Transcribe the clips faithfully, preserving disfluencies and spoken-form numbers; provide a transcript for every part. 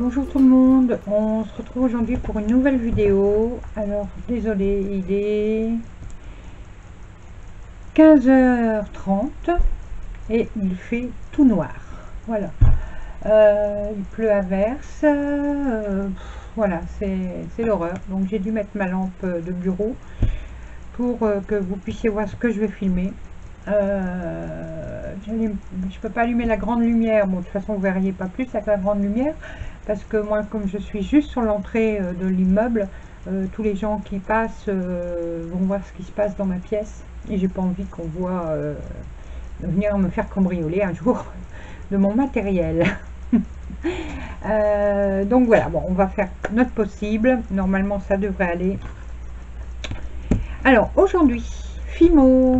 Bonjour tout le monde, on se retrouve aujourd'hui pour une nouvelle vidéo. Alors désolé, il est quinze heures trente et il fait tout noir. Voilà, euh, il pleut à verse, euh, voilà, c'est l'horreur. Donc j'ai dû mettre ma lampe de bureau pour euh, que vous puissiez voir ce que je vais filmer. Euh, je peux pas allumer la grande lumière, bon de toute façon vous verriez pas plus avec la grande lumière, parce que moi comme je suis juste sur l'entrée euh, de l'immeuble, euh, tous les gens qui passent euh, vont voir ce qui se passe dans ma pièce, et j'ai pas envie qu'on voit euh, venir me faire cambrioler un jour de mon matériel. euh, donc voilà, bon, on va faire notre possible, normalement ça devrait aller. Alors aujourd'hui, Fimo.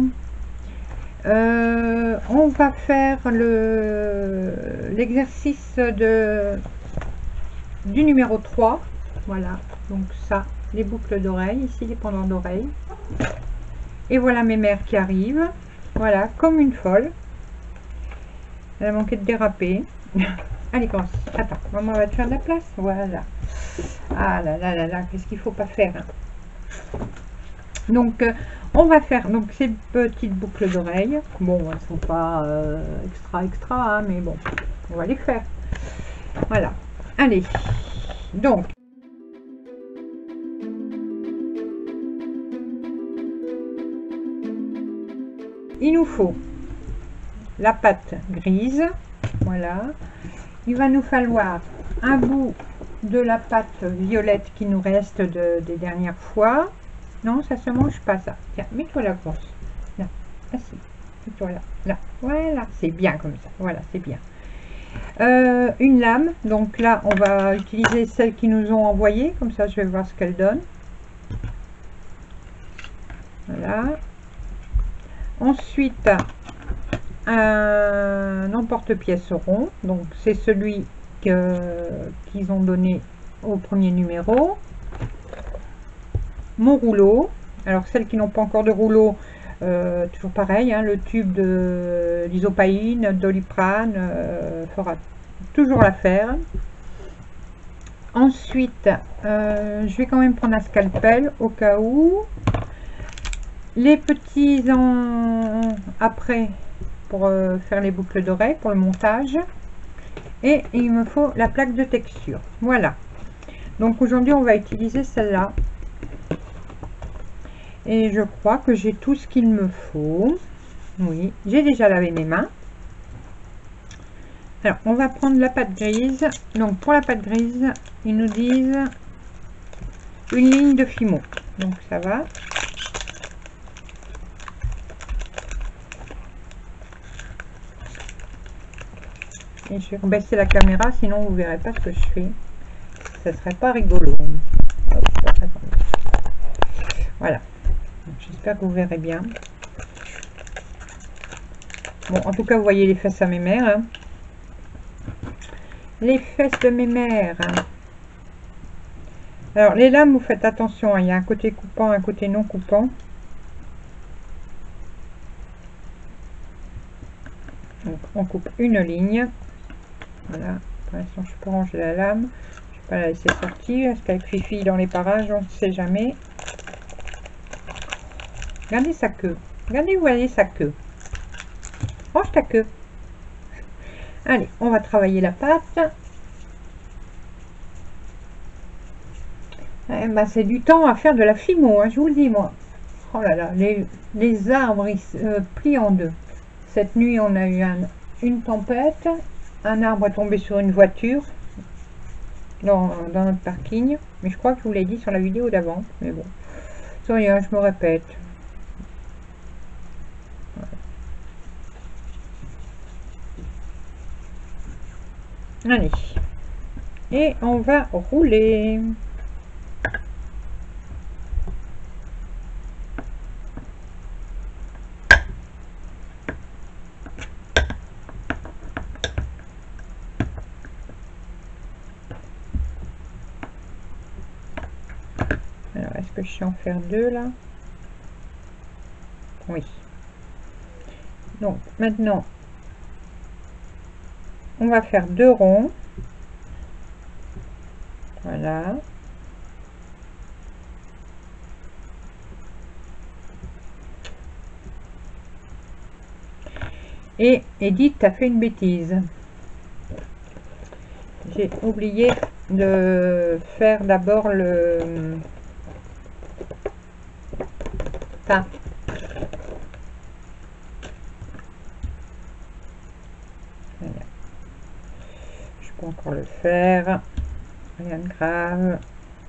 Euh, on va faire le l'exercice de du numéro trois. Voilà, donc ça, les boucles d'oreilles, ici les pendants d'oreilles. Et voilà mes mères qui arrivent. Voilà, comme une folle. Elle a manqué de déraper. Allez, commence. Attends, maman va te faire de la place. Voilà. Ah là là là là, qu'est-ce qu'il faut pas faire, hein. Donc euh, on va faire donc ces petites boucles d'oreilles. Bon, elles sont pas euh, extra extra, hein, mais bon, on va les faire. Voilà. Allez. Donc il nous faut la pâte grise. Voilà. Il va nous falloir un bout de la pâte violette qui nous reste de, des dernières fois. Non, ça se mange pas, ça. Tiens, mets-toi la grosse. Là, assis. Mets-toi là. Là. Voilà, c'est bien comme ça. Voilà, c'est bien. Euh, une lame. Donc là, on va utiliser celle qu'ils nous ont envoyée. Comme ça, je vais voir ce qu'elle donne. Voilà. Ensuite, un emporte-pièce rond. Donc, c'est celui qu'ils ont donné au premier numéro. Mon rouleau, alors celles qui n'ont pas encore de rouleau, euh, toujours pareil, hein, le tube de l'isopaïne, Doliprane, euh, fera toujours l'affaire. Ensuite, euh, je vais quand même prendre un scalpel au cas où. Les petits en après pour euh, faire les boucles d'oreilles, pour le montage. Et il me faut la plaque de texture. Voilà. Donc aujourd'hui, on va utiliser celle-là. Et je crois que j'ai tout ce qu'il me faut. Oui, j'ai déjà lavé mes mains. Alors, on va prendre la pâte grise. Donc, pour la pâte grise, ils nous disent une ligne de Fimo. Donc, ça va. Et je vais rebaisser la caméra, sinon vous ne verrez pas ce que je fais. Ça serait pas rigolo. Hop, voilà. J'espère que vous verrez bien. Bon, en tout cas, vous voyez les fesses à mes mères. Hein. Les fesses de mes mères. Hein. Alors, les lames, vous faites attention. Hein. Il y a un côté coupant, un côté non coupant. Donc, on coupe une ligne. Voilà. Pour l'instant, je peux ranger la lame. Je ne vais pas la laisser sortir. Parce qu'avec Fifi dans les parages, on ne sait jamais. Regardez sa queue. Regardez, vous voyez sa queue. Range ta queue. Allez, on va travailler la pâte. Eh ben, c'est du temps à faire de la Fimo, hein, je vous le dis, moi. Oh là là, les, les arbres ils se euh, plient en deux. Cette nuit, on a eu un, une tempête. Un arbre est tombé sur une voiture dans, dans notre parking. Mais je crois que je vous l'ai dit sur la vidéo d'avant. Mais bon, c'est rien, je me répète. Allez, et on va rouler. Alors, est-ce que je sais en faire deux là? Oui. Donc, maintenant, on va faire deux ronds. Voilà. Et Edith a fait une bêtise. J'ai oublié de faire d'abord le... ça. Voilà. Je peux encore le faire. Rien de grave.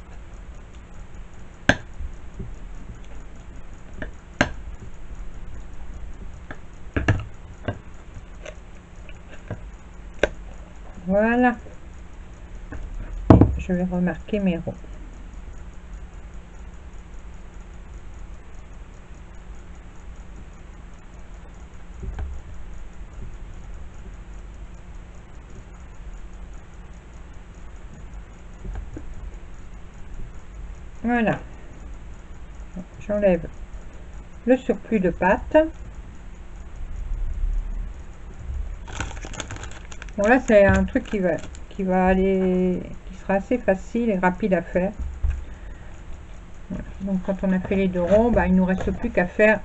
Voilà. Je vais remarquer mes ronds. Voilà. J'enlève le surplus de pâte. Bon là c'est un truc qui va qui va aller, qui sera assez facile et rapide à faire. Voilà. Donc quand on a fait les deux ronds, bah, il nous reste plus qu'à faire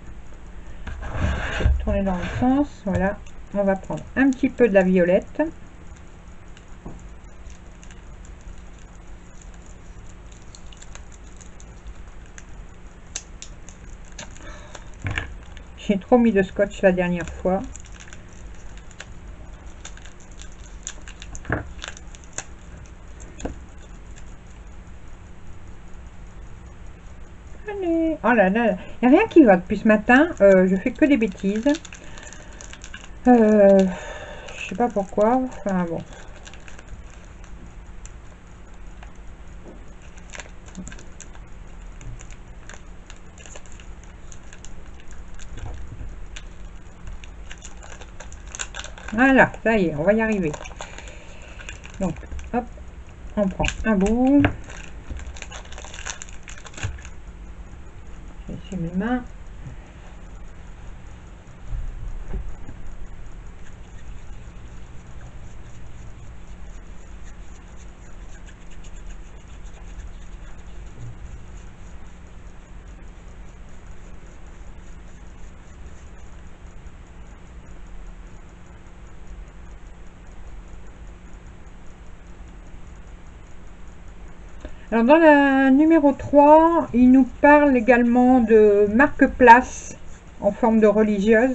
tourner dans le sens. Voilà, on va prendre un petit peu de la violette. J'ai trop mis de scotch la dernière fois. Allez. Oh là là, il n'y a rien qui va depuis ce matin. Euh, je fais que des bêtises. Euh, je sais pas pourquoi. Enfin bon. Voilà, ça y est, on va y arriver. Donc, hop, on prend un bout. Je vais essayer mes mains. Alors dans la numéro trois, il nous parle également de marque-place en forme de religieuse.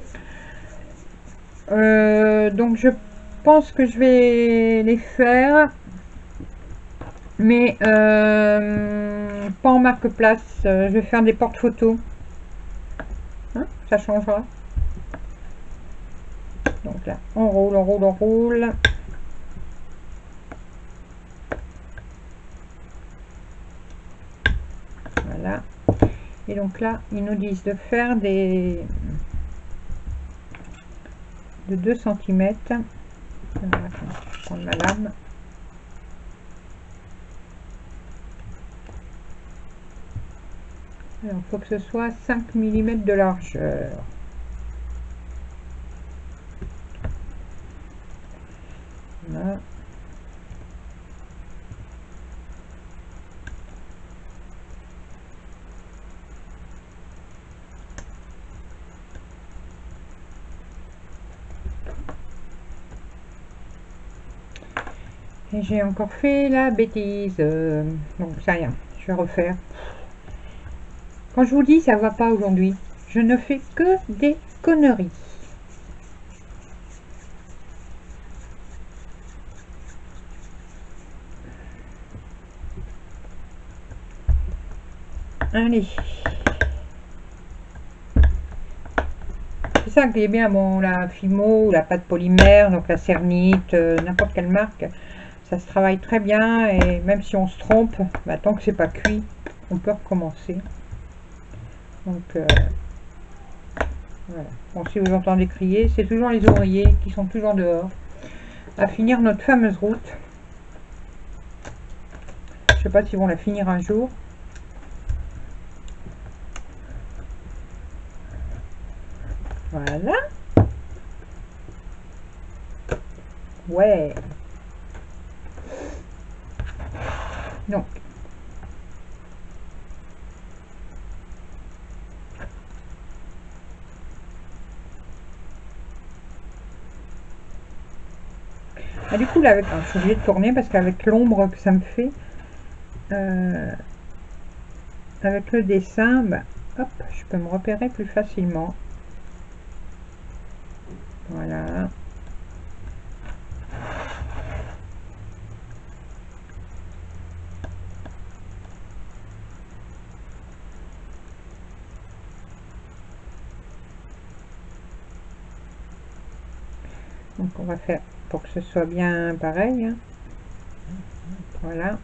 Euh, donc je pense que je vais les faire, mais euh, pas en marque-place. Je vais faire des porte-photos. Hein, ça changera. Donc là, on roule, on roule, on roule. Voilà. Et donc là, ils nous disent de faire des de deux centimètres. Je vais prendre ma lame. Alors, il faut que ce soit cinq millimètres de largeur. Voilà. Et j'ai encore fait la bêtise. Euh, donc, ça rien. Je vais refaire. Quand je vous dis ça va pas aujourd'hui, je ne fais que des conneries. Allez. C'est ça qui est bien, bon, la Fimo, la pâte polymère, donc la cernite, euh, n'importe quelle marque, ça se travaille très bien et même si on se trompe, bah, tant que c'est pas cuit, on peut recommencer. Donc euh, voilà. Bon, si vous entendez crier, c'est toujours les ouvriers qui sont toujours dehors à finir notre fameuse route. Je sais pas s'ils vont la finir un jour. Voilà. Ouais. Donc, ah, du coup là, avec, je suis obligée de tourner parce qu'avec l'ombre que ça me fait, euh, avec le dessin, bah, hop, je peux me repérer plus facilement. Voilà. Donc on va faire pour que ce soit bien pareil, hein. Voilà.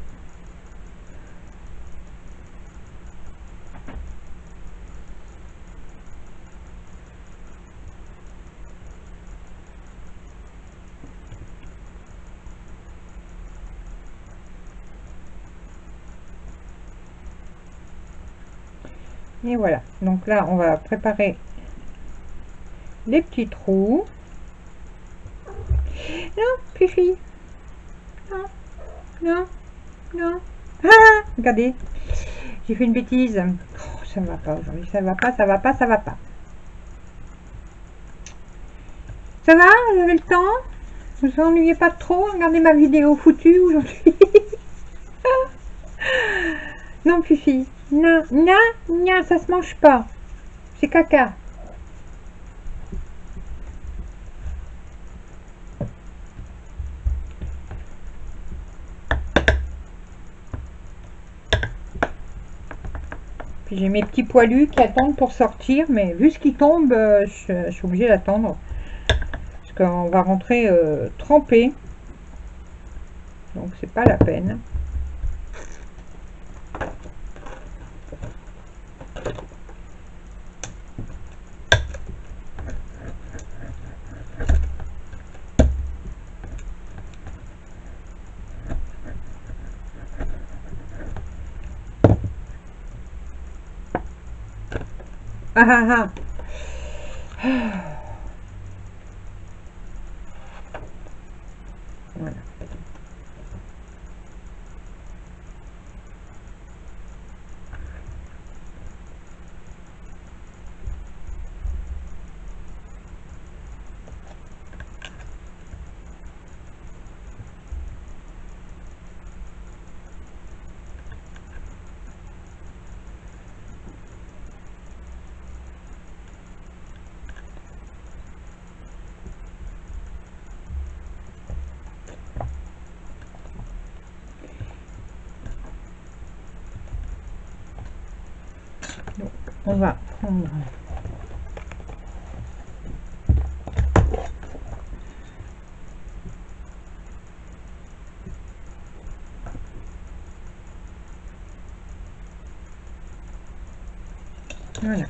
Et voilà. Donc là, on va préparer les petits trous. Non, Fifi. Non, non, non. Ah, regardez. J'ai fait une bêtise. Oh, ça ne va pas aujourd'hui. Ça va pas, ça va pas, ça va pas. Ça va? Vous avez le temps? Vous vous ennuyez pas trop? Regardez ma vidéo foutue aujourd'hui. Non, Fifi. Non, non, non, ça se mange pas. C'est caca. Puis j'ai mes petits poilus qui attendent pour sortir, mais vu ce qui tombe, euh, je, je suis obligée d'attendre. Parce qu'on va rentrer euh, trempé. Donc c'est pas la peine. Ah ah ah. Voilà. Donc on va prendre voilà.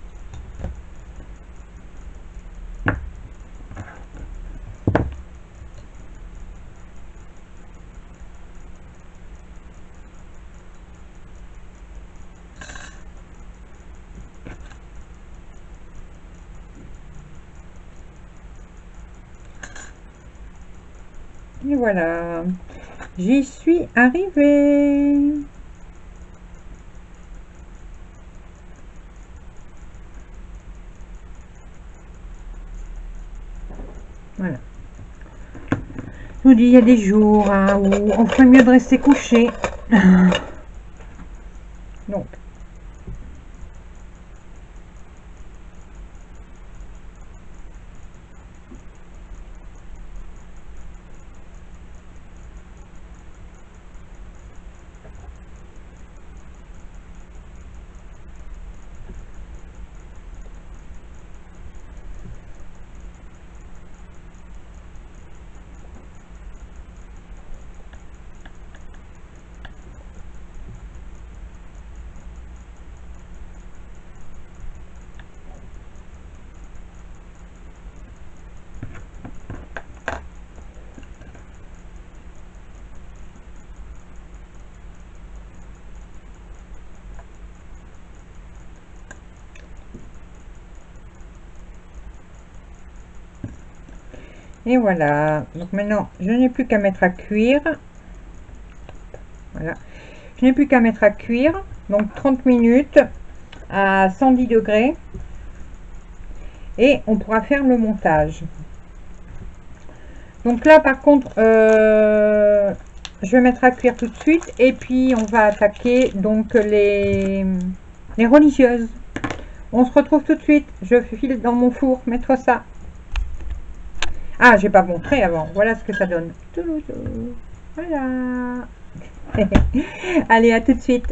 Et voilà, j'y suis arrivée. Voilà. Je vous dis, il y a des jours hein, où on ferait mieux de rester couché. Donc, et voilà. Donc maintenant, je n'ai plus qu'à mettre à cuire. Voilà. Je n'ai plus qu'à mettre à cuire. Donc trente minutes à cent dix degrés. Et on pourra faire le montage. Donc là, par contre, euh, je vais mettre à cuire tout de suite. Et puis, on va attaquer donc les, les religieuses. On se retrouve tout de suite. Je file dans mon four mettre ça. Ah, j'ai pas montré avant. Voilà ce que ça donne. Voilà. Allez, à tout de suite.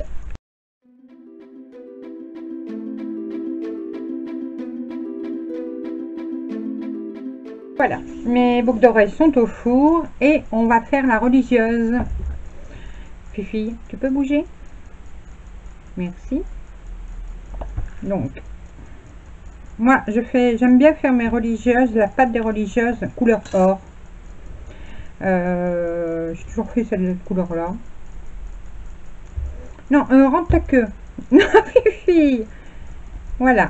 Voilà, mes boucles d'oreilles sont au four et on va faire la religieuse. Fifi, tu peux bouger? Merci. Donc, moi, je fais, j'aime bien faire mes religieuses, la pâte des religieuses couleur or. Euh, j'ai toujours fait cette couleur-là. Non, euh, rentre ta queue. Non, Fifi. Voilà.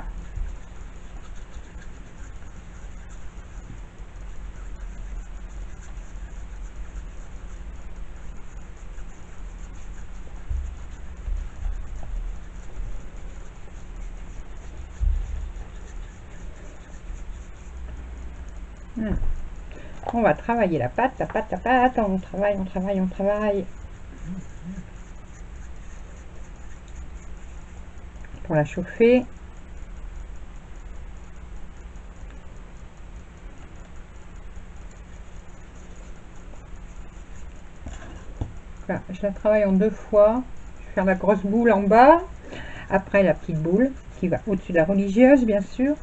On va travailler la pâte, la pâte, la pâte. On travaille, on travaille, on travaille. Pour la chauffer. Là, je la travaille en deux fois. Je vais faire la grosse boule en bas. Après la petite boule qui va au-dessus de la religieuse, bien sûr.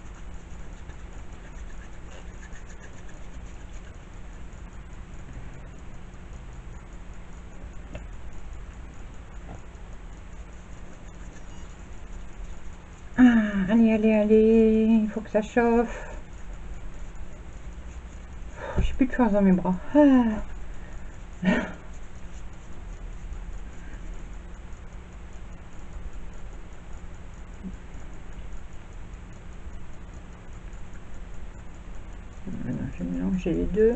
Ah, allez, allez, allez, il faut que ça chauffe. J'ai plus de force dans mes bras. Ah. Voilà, je vais mélanger les deux.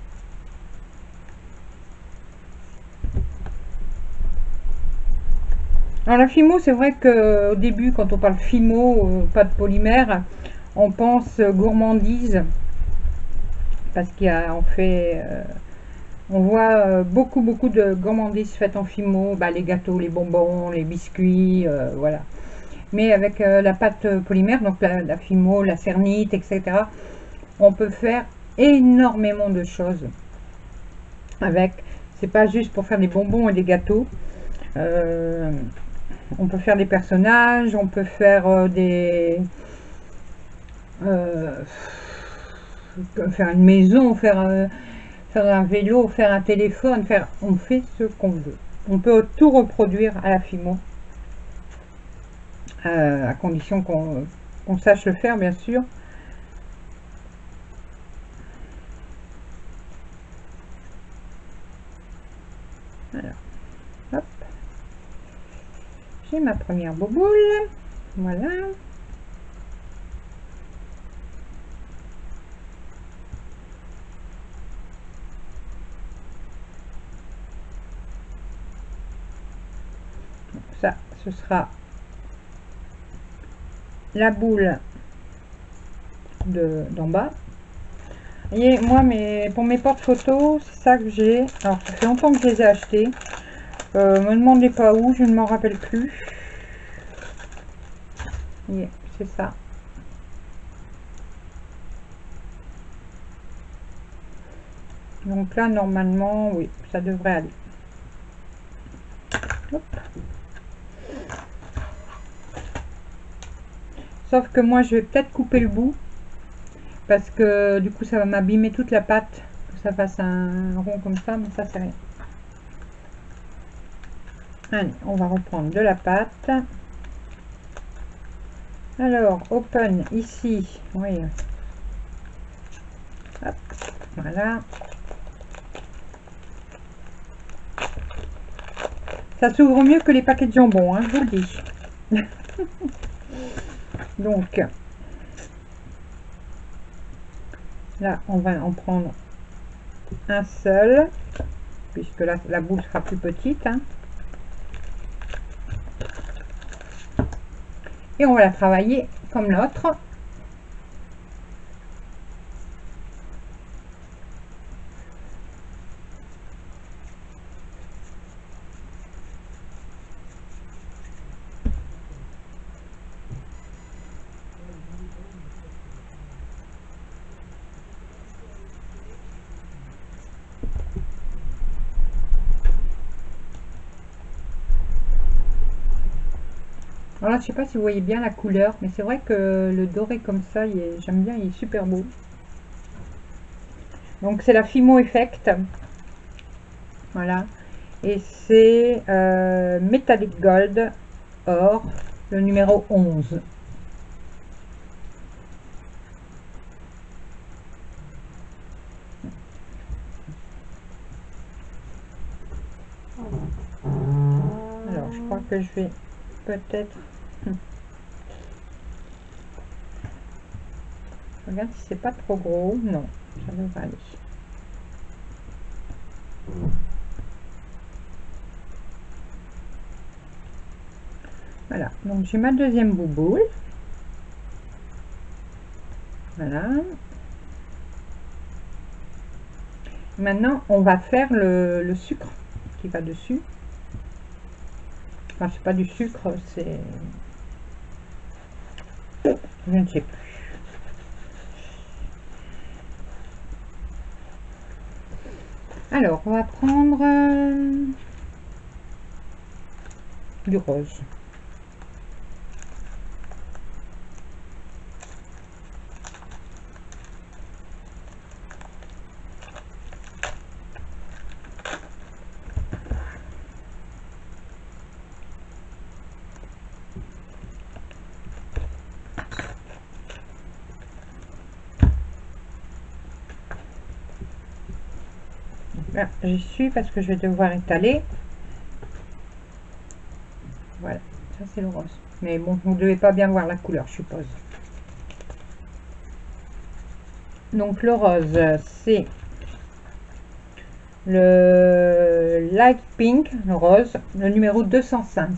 Alors la Fimo, c'est vrai qu'au début, quand on parle Fimo, euh, pas de polymère, on pense gourmandise. Parce qu'il y a, on fait, euh, on voit euh, beaucoup, beaucoup de gourmandises faites en Fimo. Bah, les gâteaux, les bonbons, les biscuits, euh, voilà. Mais avec euh, la pâte polymère, donc la, la Fimo, la cernite, et cetera, on peut faire énormément de choses avec. C'est pas juste pour faire des bonbons et des gâteaux. Euh, on peut faire des personnages, on peut faire euh, des euh, faire une maison, faire, euh, faire un vélo, faire un téléphone, faire, on fait ce qu'on veut. On peut tout reproduire à la Fimo, euh, à condition qu'on qu'on sache le faire, bien sûr. Alors, hop, j'ai ma première boboule, voilà. Donc ça, ce sera la boule de d'en bas. Et moi, mes, pour mes porte-photos, c'est ça que j'ai. Alors, ça fait longtemps que je les ai achetés. Euh, me demandez pas où, je ne m'en rappelle plus. Yeah, c'est ça. Donc là, normalement, oui, ça devrait aller. Hop. Sauf que moi, je vais peut-être couper le bout. Parce que du coup, ça va m'abîmer toute la pâte. Que ça fasse un rond comme ça, mais ça, c'est rien. Allez, on va reprendre de la pâte. Alors, open ici. Oui. Hop, voilà. Ça s'ouvre mieux que les paquets de jambon, hein, je vous le dis. Donc, là, on va en prendre un seul, puisque là, la boule sera plus petite. Hein. Et on va la travailler comme l'autre. Alors là, je sais pas si vous voyez bien la couleur, mais c'est vrai que le doré comme ça, j'aime bien, il est super beau. Donc c'est la Fimo Effect. Voilà. Et c'est euh, Metallic Gold Or, le numéro onze. Alors, je crois que je vais peut-être... Regarde si c'est pas trop gros. Non, ça devrait aller. Voilà, donc j'ai ma deuxième bouboule. Voilà. Maintenant, on va faire le, le sucre qui va dessus. Enfin, c'est pas du sucre, c'est... Je ne sais plus. Alors, on va prendre euh, du rose. Là, j'y suis parce que je vais devoir étaler. Voilà, ça c'est le rose. Mais bon, vous ne devez pas bien voir la couleur, je suppose. Donc le rose, c'est le light pink, le rose, le numéro deux cent cinq.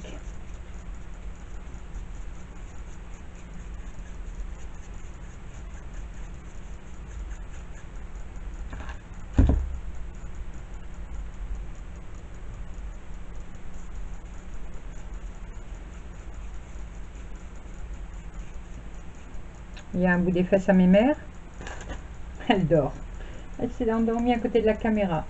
Il y a un bout des fesses à mes mères. Elle dort. Elle s'est endormie à côté de la caméra.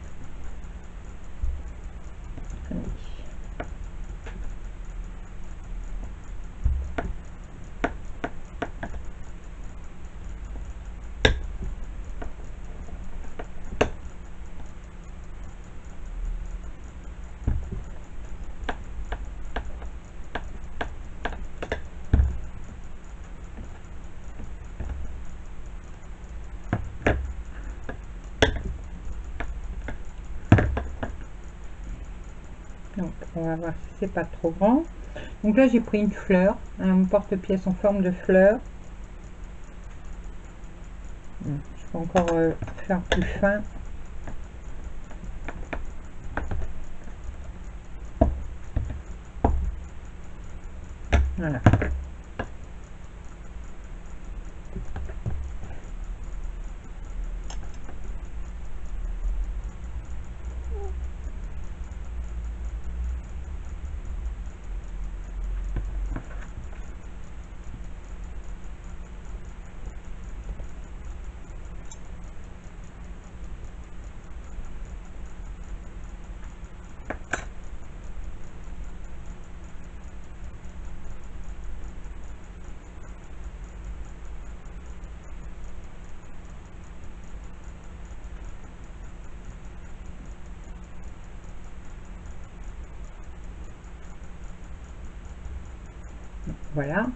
Donc on va voir si c'est pas trop grand. Donc là j'ai pris une fleur, un porte-pièce en forme de fleur. Je peux encore euh, faire plus fin. Voilà. Voilà.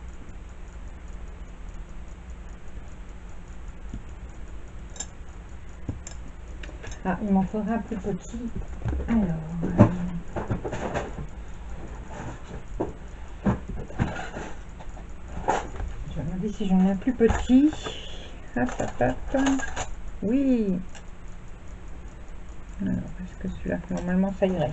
Ah, il m'en faudra un plus petit. Alors, euh, je vais regarder si j'en ai un plus petit. Hop, hop, hop. Oui. Alors, est-ce que celui-là, normalement, ça irait.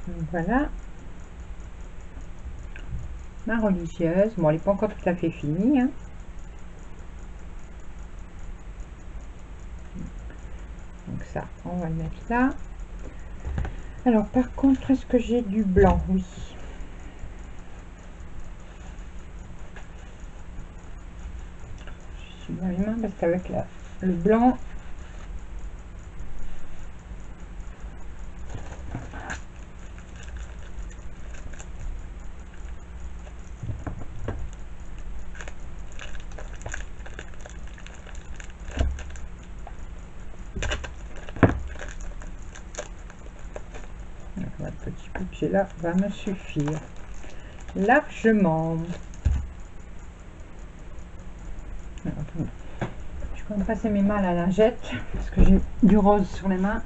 Donc voilà. Ma religieuse. Bon, elle n'est pas encore tout à fait finie. Hein. Donc ça, on va le mettre là. Alors, par contre, est-ce que j'ai du blanc? Oui. Je suis dans les mains parce qu'avec le blanc, le petit peu que j'ai là va me suffire largement. Alors, attendez. Je vais quand même passer mes mains à la lingette parce que j'ai du rose sur les mains.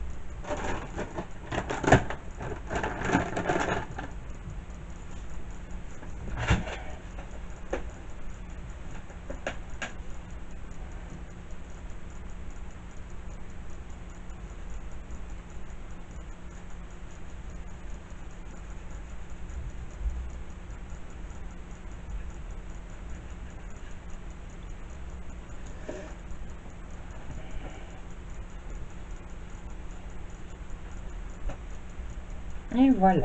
Et voilà.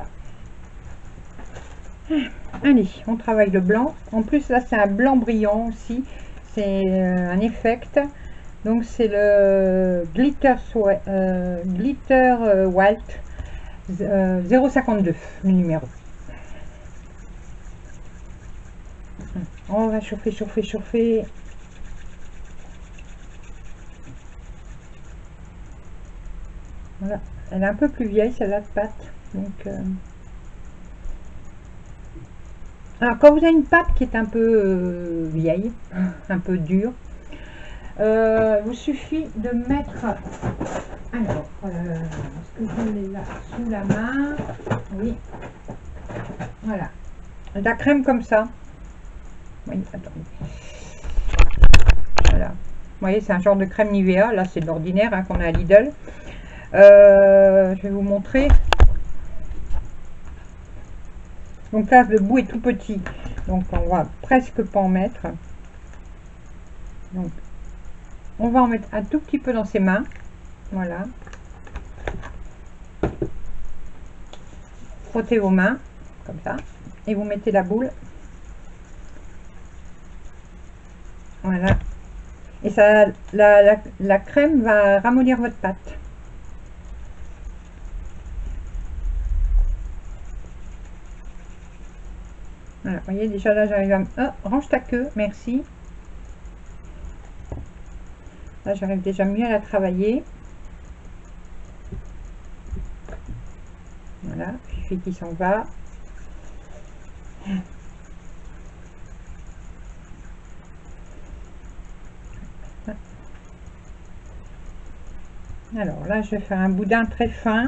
Allez, on travaille le blanc. En plus, là, c'est un blanc brillant aussi. C'est euh, un effect. Donc, c'est le Glitter, euh, Glitter euh, White euh, zéro cinquante-deux, le numéro. On va chauffer, chauffer, chauffer. Voilà. Elle est un peu plus vieille, celle-là de pâte. Donc... Euh, alors, quand vous avez une pâte qui est un peu euh, vieille, un peu dure, euh, il vous suffit de mettre, alors, euh, est-ce que je l'ai là sous la main? Oui, voilà, de la crème comme ça. Oui, attendez. Voilà, vous voyez, c'est un genre de crème Nivea. Là, c'est de l'ordinaire hein, qu'on a à Lidl. Euh, je vais vous montrer. Donc là, le bout est tout petit, donc on va presque pas en mettre. Donc, on va en mettre un tout petit peu dans ses mains. Voilà. Frottez vos mains, comme ça. Et vous mettez la boule. Voilà. Et ça, la, la, la crème va ramollir votre pâte. Voilà, vous voyez, déjà là, j'arrive à... Oh, range ta queue, merci. Là, j'arrive déjà mieux à la travailler. Voilà, Fifi qui s'en va. Alors là, je vais faire un boudin très fin.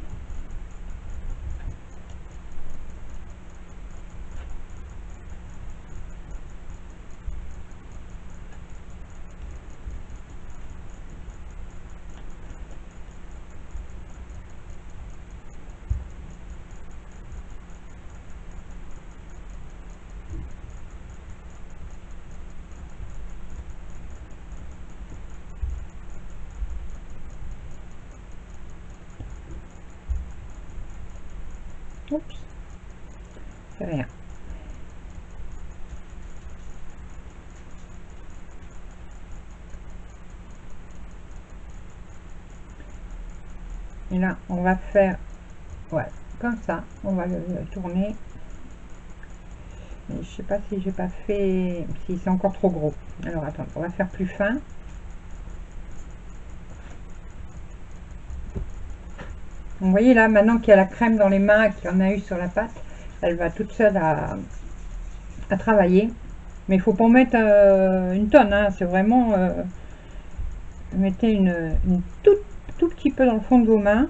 Oups, c'est rien. Et là, on va faire, ouais, comme ça. On va le, le tourner. Mais je sais pas si j'ai pas fait, si c'est encore trop gros. Alors attends, on va faire plus fin. Vous voyez là, maintenant qu'il y a la crème dans les mains, qu'il y en a eu sur la pâte, elle va toute seule à, à travailler. Mais il faut pas en mettre euh, une tonne, hein. C'est vraiment... Euh, mettez une, une tout, tout petit peu dans le fond de vos mains.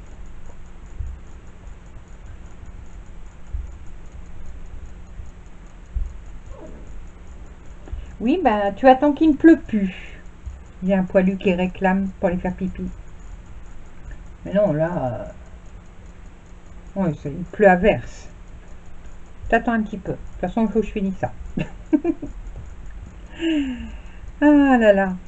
Oui, ben tu attends qu'il ne pleut plus. Il y a un poilu qui réclame pour aller faire pipi. Mais non, là... Euh, Ouais, c'est une pluie à verse. T'attends un petit peu. De toute façon, il faut que je finisse ça. Ah là là.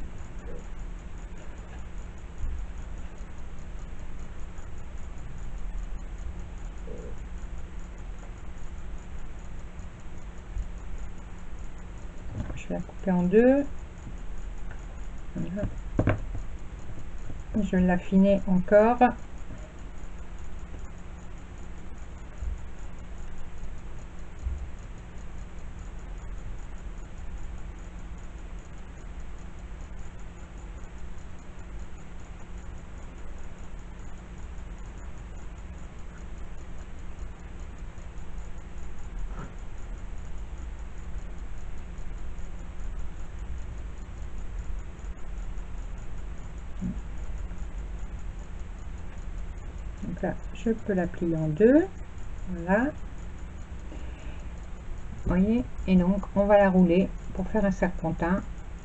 Je vais la couper en deux. Voilà. Je vais l'affiner encore. Donc là, je peux la plier en deux. Voilà. Vous voyez, et donc on va la rouler pour faire un serpentin.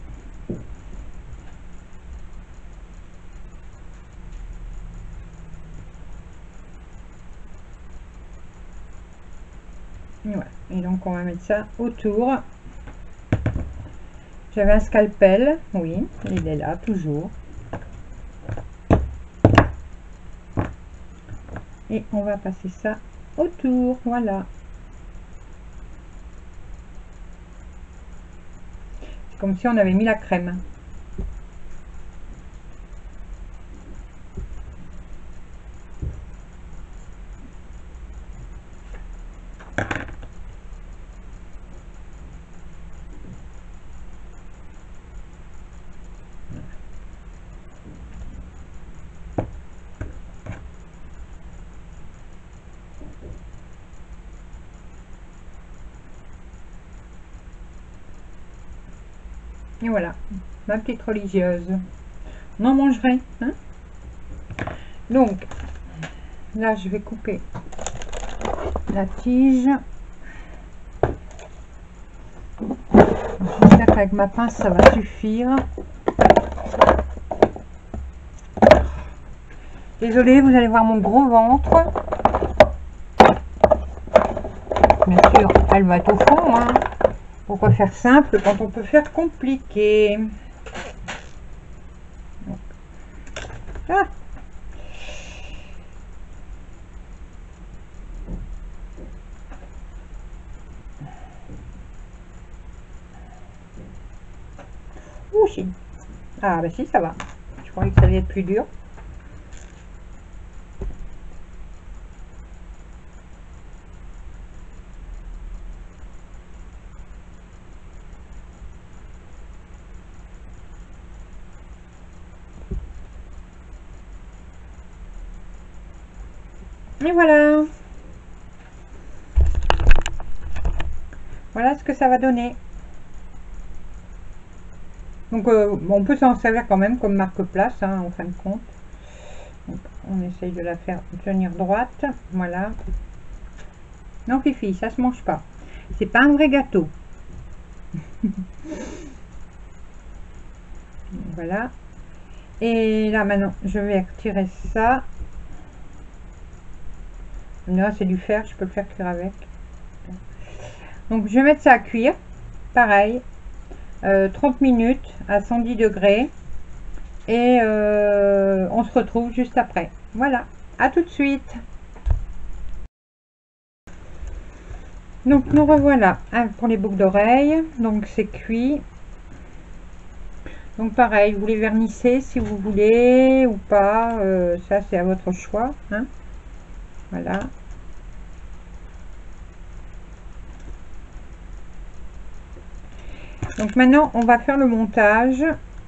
Et voilà. Et donc on va mettre ça autour. J'avais un scalpel, oui, il est là toujours. Et on va passer ça autour, voilà. C'est comme si on avait mis la crème. Et voilà, ma petite religieuse. On en mangerait, hein? Donc, là, je vais couper la tige. J'espère qu'avec ma pince, ça va suffire. Désolée, vous allez voir mon gros ventre. Bien sûr, elle va être au fond, hein. Pourquoi faire simple quand on peut faire compliqué? Ah. Ouh, si. Ah, bah si, ça va. Je croyais que ça allait être plus dur. Et voilà. Voilà ce que ça va donner. Donc euh, on peut s'en servir quand même comme marque-place, hein, en fin de compte. Donc, on essaye de la faire tenir droite. Voilà. Non, Fifi, ça se mange pas. C'est pas un vrai gâteau. Voilà. Et là maintenant, je vais retirer ça. Là, c'est du fer, je peux le faire cuire avec. Donc je vais mettre ça à cuire. Pareil. Euh, trente minutes à cent dix degrés. Et euh, on se retrouve juste après. Voilà. À tout de suite. Donc nous revoilà hein, pour les boucles d'oreilles. Donc c'est cuit. Donc pareil, vous les vernissez si vous voulez ou pas. Euh, ça c'est à votre choix. Hein. Voilà. Donc maintenant on va faire le montage.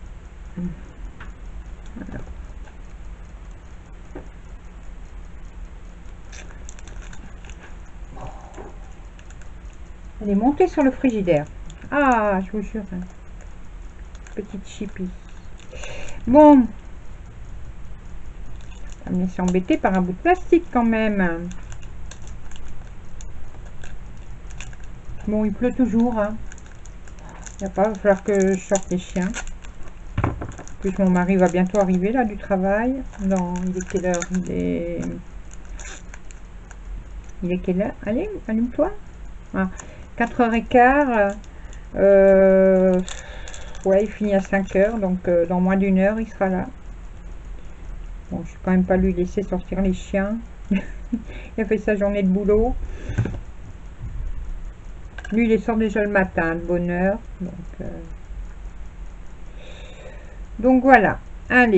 Voilà. Elle est montée sur le frigidaire. Ah, je vous jure. Hein. Petite chipie. Bon. On va me laisser embêter par un bout de plastique quand même. Bon, il pleut toujours. Hein. Il n'y a pas, il va falloir que je sorte les chiens. En plus, mon mari va bientôt arriver là du travail. Non, il est quelle heure? Il est Il est quelle heure? Allez, allume-toi. Ah, quatre heures quinze. Euh, ouais, il finit à cinq heures, donc euh, dans moins d'une heure, il sera là. Bon, je ne vais quand même pas lui laisser sortir les chiens. Il a fait sa journée de boulot. Lui, il les sort déjà le matin, de bonne heure. Donc, euh, donc voilà. Allez.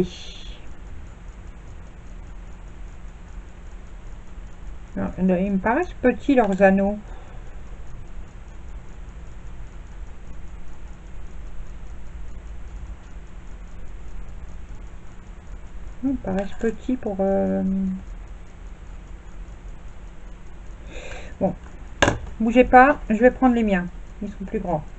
Alors, ils me paraissent petits, leurs anneaux. Ils me paraissent petits pour... Euh... Bon. Bougez pas, je vais prendre les miens. Ils sont plus grands.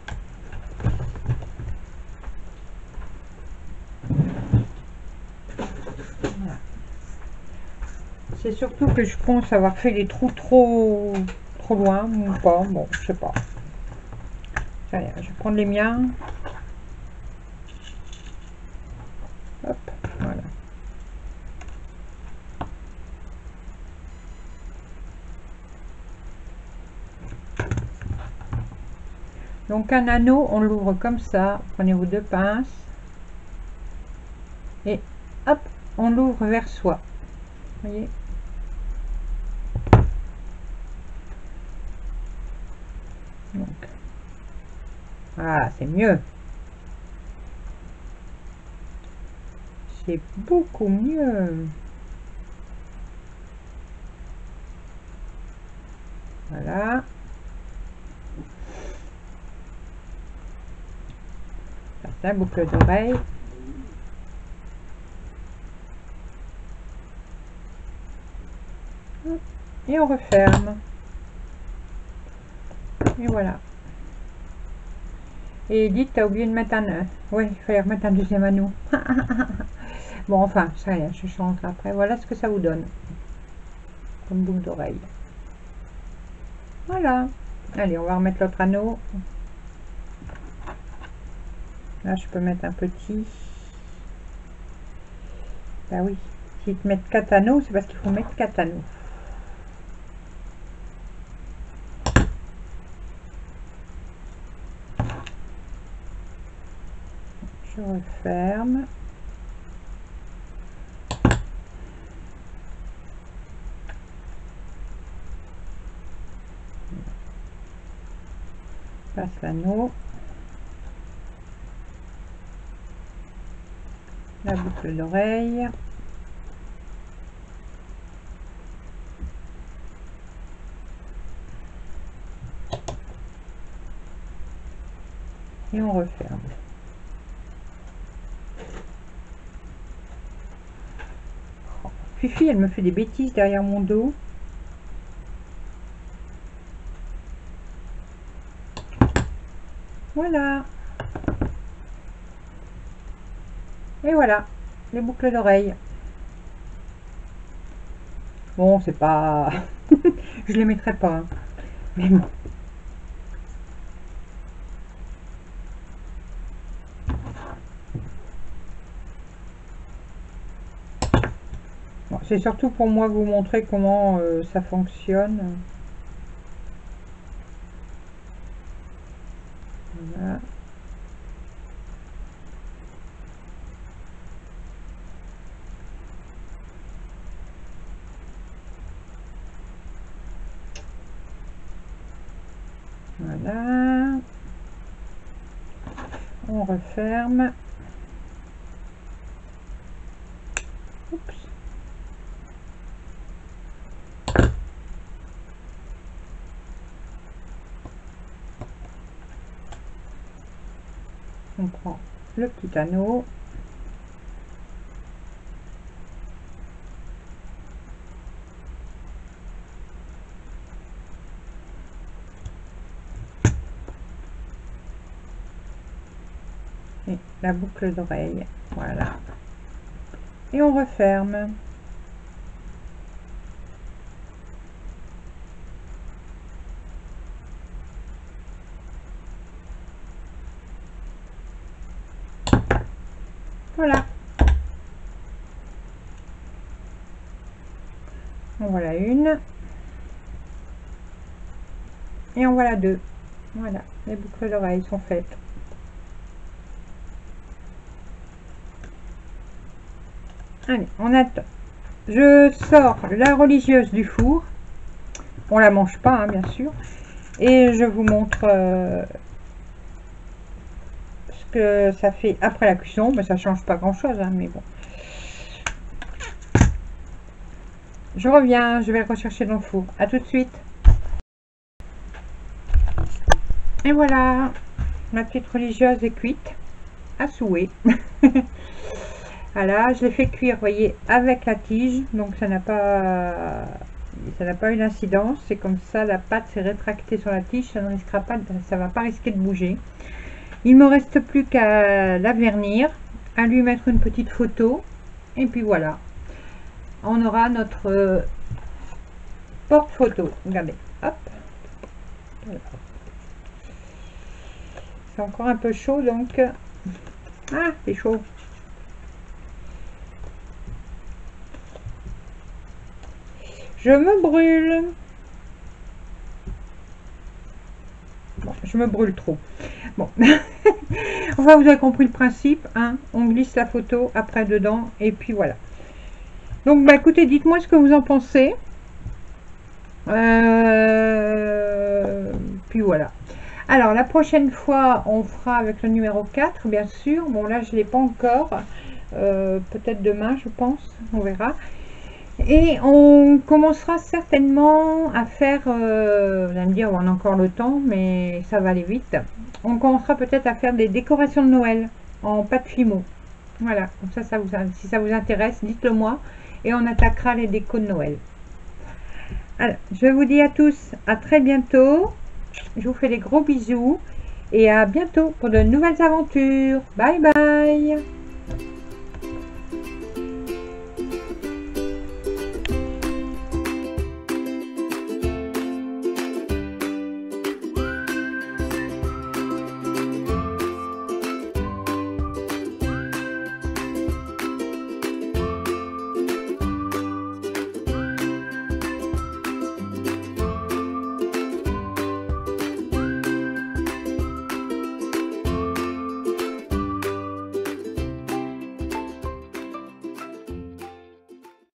Voilà. C'est surtout que je pense avoir fait les trous trop trop loin ou pas. Bon, je sais pas. Allez, je vais prendre les miens. Hop, voilà. Donc un anneau, on l'ouvre comme ça. Prenez vos deux pinces. Et hop, on l'ouvre vers soi. Vous voyez? Donc, ah, c'est mieux. C'est beaucoup mieux. Voilà. Ça, c'est la boucle d'oreille. Et on referme. Et voilà. Et dites, t'as oublié de mettre un... Oui, il fallait remettre un deuxième anneau. Bon, enfin, ça rien, je change après. Voilà ce que ça vous donne. Comme boucle d'oreille. Voilà. Allez, on va remettre l'autre anneau. Là, je peux mettre un petit. Bah oui. S'ils te mettent quatre anneaux, c'est parce qu'il faut mettre quatre anneaux. Je referme. Passe l'anneau. La boucle d'oreille. Et on referme. Oh, Fifi, elle me fait des bêtises derrière mon dos. Voilà. Et voilà, les boucles d'oreilles. Bon, c'est pas... je les mettrai pas. Hein. Mais bon. Bon, c'est surtout pour moi vous montrer comment euh, ça fonctionne. Voilà. Voilà. On referme. Oups. On prend le petit anneau. Et la boucle d'oreille. Voilà. Et on referme. Voilà. En voilà une. Et en voilà deux. Voilà, les boucles d'oreilles sont faites. Allez, on attend. Je sors la religieuse du four. On la mange pas, hein, bien sûr. Et je vous montre euh, ce que ça fait après la cuisson. Mais ça change pas grand chose, hein, mais bon. Je reviens, je vais le rechercher dans le four. À tout de suite. Et voilà, ma petite religieuse est cuite à souhait. Voilà, je l'ai fait cuire, vous voyez, avec la tige, donc ça n'a pas ça n'a pas eu d'incidence. C'est comme ça, la pâte s'est rétractée sur la tige, ça ne risquera pas, ça va pas risquer de bouger. Il me reste plus qu'à la vernir, à lui mettre une petite photo, et puis voilà, on aura notre euh, porte-photo. Regardez, hop, voilà. C'est encore un peu chaud, donc ah, c'est chaud. Je me brûle. Bon, je me brûle trop. Bon. Enfin, vous avez compris le principe, hein. On glisse la photo après dedans, et puis voilà. Donc, bah écoutez, dites-moi ce que vous en pensez. Euh, puis voilà. Alors, la prochaine fois, on fera avec le numéro quatre, bien sûr. Bon, là, je ne l'ai pas encore. Euh, peut-être demain, je pense. On verra. Et on commencera certainement à faire, euh, vous allez me dire, on a encore le temps, mais ça va aller vite. On commencera peut-être à faire des décorations de Noël en pâte fimo. Voilà, comme ça, ça vous, si ça vous intéresse, dites-le moi. Et on attaquera les décos de Noël. Alors, je vous dis à tous, à très bientôt. Je vous fais des gros bisous. Et à bientôt pour de nouvelles aventures. Bye bye.